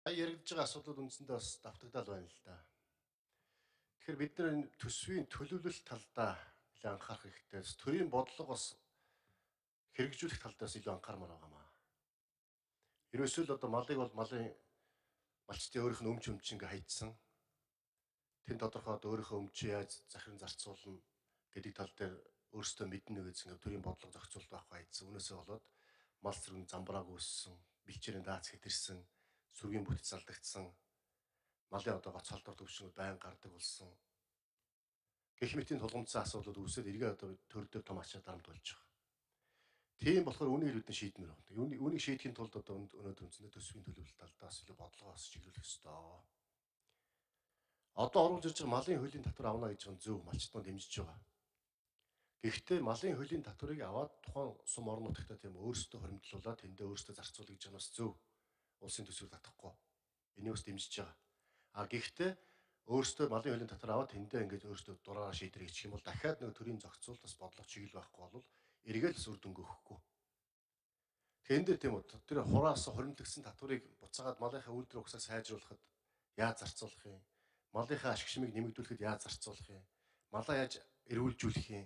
Сая яригдж байгаа асуудлууд үндсэндээ бас давтагдал байна л да. Тэгэхээр бид нар энэ төсвийн төлөвлөлт талдаа нэлээд анхаарах хэрэгтэй. Төрийн бодлого бас хэрэгжүүлэх талдаас илүү анхаармаар байгаамаа. Ерөөсөө л одоо малыг бол малын малчтын өөрийнх нь өмч ингээ хайцсан. Тэн тодорхой одоо өөрийнхөө өмчөө яаж захиран зарцуулна гэдэг тал дээр өөрсдөө мэднэ гэж ингээ төрийн бодлого зохицуулт байхгүй хайцсан. Үүнээсээ болоод мал зэрэг замбрааг үүссэн, бэлчээрийн даац хэтэрсэн, сүргийн бүтэц алдагдсан, малын одоо гоц халдвар төвшнгүүд байн гардаг болсон. Гэх мэтийн тулгымдсан асуудлууд үүсээд эргээ одоо төр дээр том ачаал дарамт болж байгаа. Тийм болохоор үүнийг бид шийдмээр байна. Үүнийг шийдэхин тулд одоо өнөөдөр үндсэндээ төсвийн төлөвлөлт талдаас илүү бодлогоо бас чиглүүлэх ёстой. Одоо оруулж ирж байгаа малын хуулийн татвар авна гэж байгаа зөв малчтнууд дэмжиж байгаа. Гэхдээ малын хуулийн татварыг аваад тухайн сум орон нутагтаа тийм өөрсдөө хоримтлуулаад тэндээ өөрсдөө зарцуулах гэж байгаа нь бас зөв. Улсын төсвөөр татахгүй. Энийг бас дэмжиж байгаа. Гэхдээ өөрсдөө малын хуулийн татвар аваад тэндээ ингэж өөрсдөө дураараа шийдэрэй гэх юм бол дахиад нэг төрийн зохицуулт бас бодлого чиглэл байхгүй бол эргээл бас үр дүнг өгөхгүй. Тэгэхээр энэ дээр тийм үү тэр хураас хоримтлагдсан татварыг буцаагаад малынхаа үйлдвэр ухсаа сайжруулахад яаж зарцуулах юм? Малынхаа ашиг шимийг нэмэгдүүлэхэд яаж зарцуулах юм? Малаа яаж эрүүлжүүлэх юм?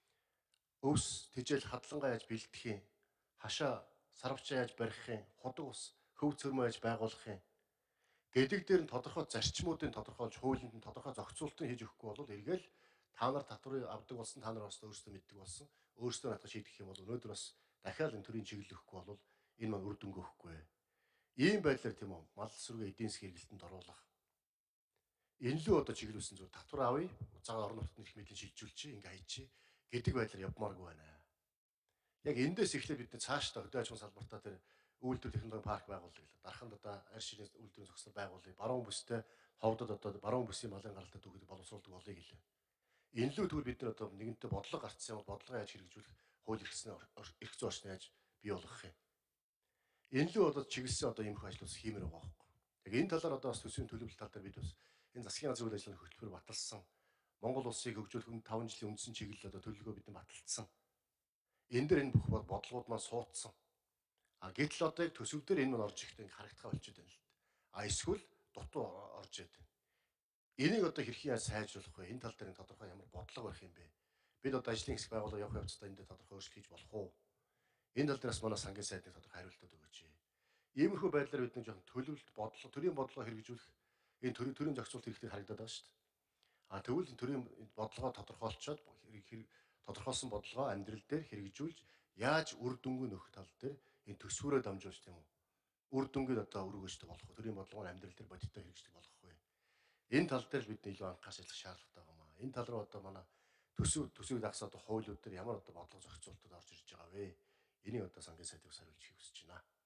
Өвс тэжээл хадлангаа яаж бэлдэх юм? Хашаа сарвчаа яаж барих юм? Худаг ус хөв цөрмөө яаж байгуулах юм? Гэдэг дээр нь тодорхой зарчмуудын тодорхойлж хуулинд нь тодорхой зохицуултыг хийж өгөхгүй бол эргээл та нар татварыг авдаг болсон та нар бас өөрсдөө мэддэг болсон өөрсдөө надад шийдэх юм бол өнөөдөр бас дахиад энэ төрлийн чиглэл өгөхгүй бол энэ маань үр дүнг өгөхгүй. Ийм байдлаар тийм үү мал сүргээ эдийн засгийн хэрэгэлтэнд оруулах. Энэ лөө одоо чиглүүлсэн зүгээр татвар авъя, цагаан орон нутгад нэх мэдлэн шилжүүлчихье, ингээ хайчи гэдэг байдлаар явмааргүй байна. Яг эндээс эхлээд бид цаашдаа хөдөө аж ахуйн салбартаа тэр үйлдвэр технологийн парк байгуулъя гэлээ. Дарханд одоо арь ширийн үйлдвэрийн зохицол байгуулъя. Баруун бүстэй ховдод одоо баруун бүсийн малын гаралтай дүүхэд боловсруулдаг болъё гэлээ. Энэ лөө тэгвэл бид нар одоо нэгэнтээ бодлого гарцсан юм бол бодлогоо яаж хэрэгжүүлэх, хууль эрх зүйн орчныг яаж бий болгох юм. Энэ лөө одоо чиглэсэн одоо ийм их ажил бас хиймээр байгаа байхгүй. Яг энэ талаар одоо бас төсвийн төлөвлөлт тал дээр бид бас энэ засгийн газрын үйл ажиллагааны хөтөлбөр баталсан. Монгол улсыг хөгжүүлэх 5 жилийн үндсэн чиглэл одоо төлөвлөгөө бид баталсан. Энэ дээр энэ бүх бодлогууд маань суудсан. Гэтэл одоо яг төсөв дээр энэ мань орж ихдээ харагдахаа болчиход байна л дээ. Эсвэл дутуу орж ирээд байна. Энийг одоо хэрхэн яаж сайжруулах вэ? Энэ тал дээр тодорхой ямар бодлого барих юм бэ? Бид одоо ажлын хэсэг байгууллага явах явцдаа энэ дээр тодорхой өөрчлөлт хийж болох уу? Энэ тал дээрс манай сангийн сайдны тодорхой хариултууд өгөөч. Иймэрхүү байдлаар бид нэг жоохон төлөвлөлт бодлого, төрийн бодлого хэрэгжүүлэх энэ төрийн зохицуулт хэрэгтэй харагдаад байгаа шүү дээ. Тэгвэл төрийн бодлогоо тодорхойлцоод тодорхойлсон бодлогоо амьдрал дээр хэрэгжүүлж яаж үр дүнг нөх тал дээр энэ төсвөрөө дамжуулж тийм үү? Үр дүнгийн одоо өргөжтэй болох уу? Төрийн бодлогоор амьдрал дээр бодиттой хэрэгждэг болох уу? Энэ тал дээр бид илүү анхаарч ажиллах шаардлагатай байна. Энэ тал руу одоо манай төсвийг дагсаад хуулиуд дээр ямар одоо бодлого зохицуултууд орж ирж байгаа вэ? Энийг одоо сангийн сайдыг хариулж хийх хүсэж байна.